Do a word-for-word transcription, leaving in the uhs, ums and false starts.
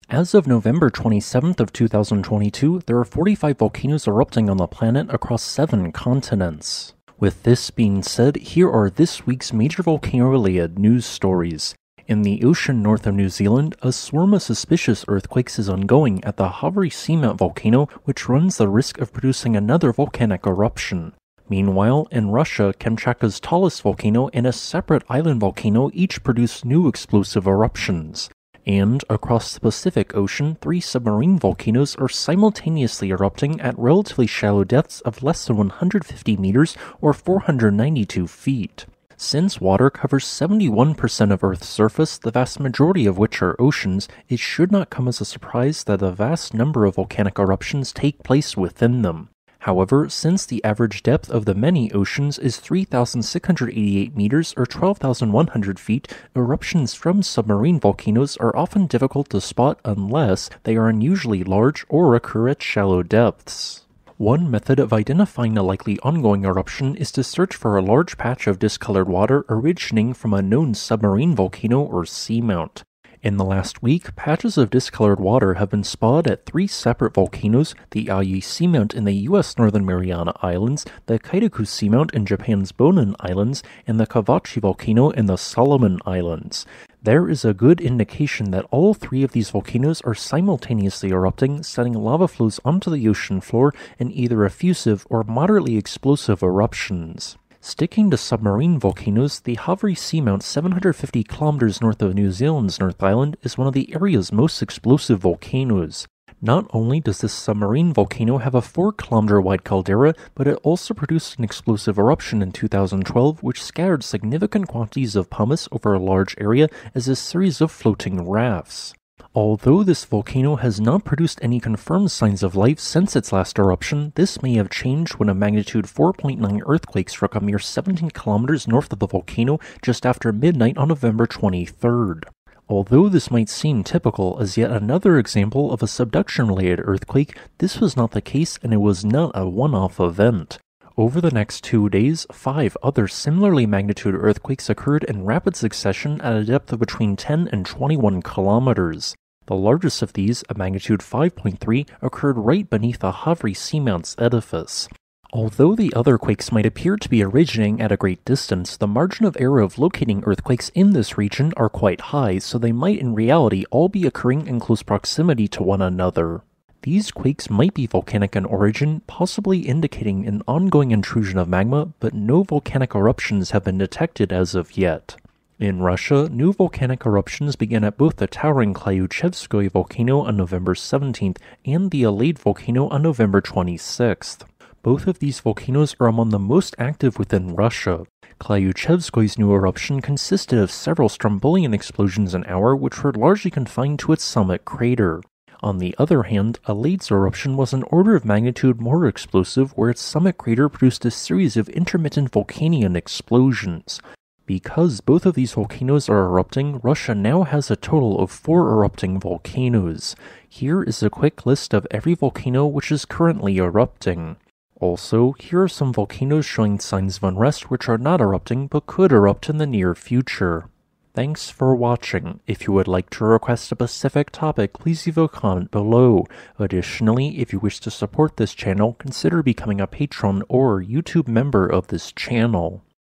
As of November twenty-seventh of two thousand twenty-two, there are forty-five volcanoes erupting on the planet across seven continents. With this being said, here are this week's major volcano-related news stories. In the ocean north of New Zealand, a swarm of suspicious earthquakes is ongoing at the Havre Seamount volcano, which runs the risk of producing another volcanic eruption. Meanwhile, in Russia, Kamchatka's tallest volcano and a separate island volcano each produce new explosive eruptions. And, across the Pacific Ocean, three submarine volcanoes are simultaneously erupting at relatively shallow depths of less than one hundred fifty meters or four hundred ninety-two feet. Since water covers seventy-one percent of Earth's surface, the vast majority of which are oceans, it should not come as a surprise that a vast number of volcanic eruptions take place within them. However, since the average depth of the many oceans is three thousand six hundred eighty-eight meters or twelve thousand one hundred feet, eruptions from submarine volcanoes are often difficult to spot unless they are unusually large or occur at shallow depths. One method of identifying a likely ongoing eruption is to search for a large patch of discolored water originating from a known submarine volcano or seamount. In the last week, patches of discolored water have been spotted at three separate volcanoes, the Aoi Seamount in the U S Northern Mariana Islands, the Kaitaku Seamount in Japan's Bonin Islands, and the Kawachi volcano in the Solomon Islands. There is a good indication that all three of these volcanoes are simultaneously erupting, sending lava flows onto the ocean floor in either effusive or moderately explosive eruptions. Sticking to submarine volcanoes, the Havre Seamount seven hundred fifty kilometers north of New Zealand's North Island is one of the area's most explosive volcanoes. Not only does this submarine volcano have a four kilometer wide caldera, but it also produced an explosive eruption in two thousand twelve which scattered significant quantities of pumice over a large area as a series of floating rafts. Although this volcano has not produced any confirmed signs of life since its last eruption, this may have changed when a magnitude four point nine earthquake struck a mere seventeen kilometers north of the volcano just after midnight on November twenty-third. Although this might seem typical as yet another example of a subduction-related earthquake, this was not the case and it was not a one-off event. Over the next two days, five other similarly magnitude earthquakes occurred in rapid succession at a depth of between ten and twenty-one kilometers. The largest of these, a magnitude five point three, occurred right beneath the Havre Seamount's edifice. Although the other quakes might appear to be originating at a great distance, the margin of error of locating earthquakes in this region are quite high, so they might in reality all be occurring in close proximity to one another. These quakes might be volcanic in origin, possibly indicating an ongoing intrusion of magma, but no volcanic eruptions have been detected as of yet. In Russia, new volcanic eruptions began at both the towering Klyuchevskoye volcano on November seventeenth and the Alade volcano on November twenty-sixth. Both of these volcanoes are among the most active within Russia. Klyuchevskoye's new eruption consisted of several Strombolian explosions an hour which were largely confined to its summit crater. On the other hand, Alade's eruption was an order of magnitude more explosive where its summit crater produced a series of intermittent volcanian explosions. Because both of these volcanoes are erupting, Russia now has a total of four erupting volcanoes. Here is a quick list of every volcano which is currently erupting. Also, here are some volcanoes showing signs of unrest which are not erupting but could erupt in the near future. Thanks for watching. If you would like to request a specific topic, please leave a comment below. Additionally, if you wish to support this channel, consider becoming a patron or YouTube member of this channel.